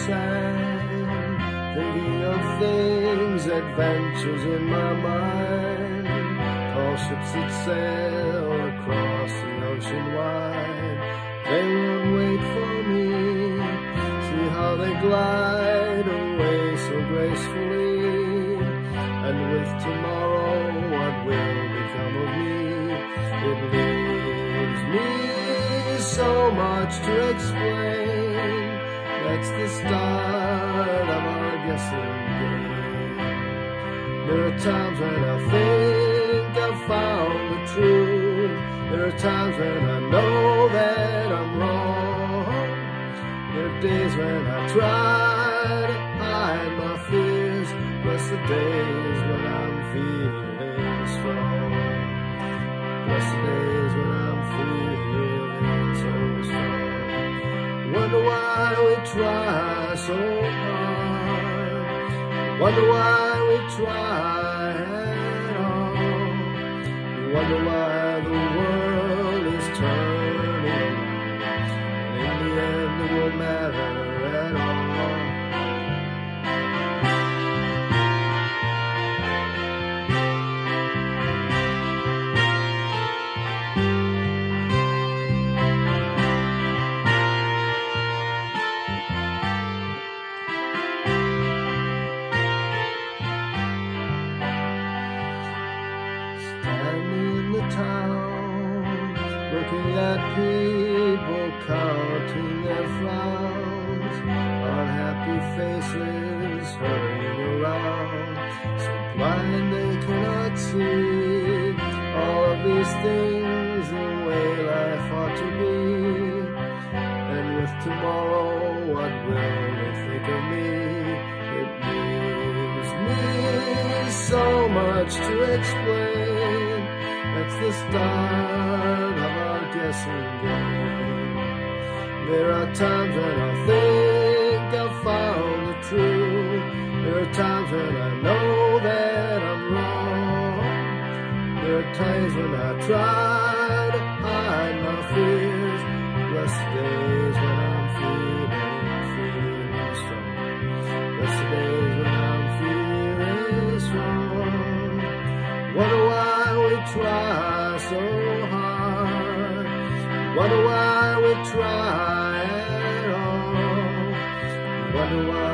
sand, thinking of things, adventures in my mind. Tall ships that sail across the ocean wide, they won't wait for me. See how they glide away so gracefully. And with tomorrow, what will become of me? It leaves me so much to explain. That's the start of our guessing game. There are times when I think I've found the truth. There are times when I know that I'm wrong. There are days when I try to hide my fears. Bless the days when I'm feeling strong. Bless the days when I'm feeling so strong. Wonder why we try so hard. Wonder why we try at all. You wonder why the world is turning, and in the end it won't matter at all. Looking at people counting their frowns, unhappy faces hurrying around, so blind they cannot see all of these things the way life ought to be. And with tomorrow, what will they think of me? It leaves me so much to explain. That's the start of our guessing game. There are times when I think I've found the truth. There are times when I know that I'm wrong. There are times when I try to hide my fears. Bless the days when I'm feeling strong. Bless the days when I'm feeling strong. Wonder why we try so hard. Wonder why we try at all. Wonder why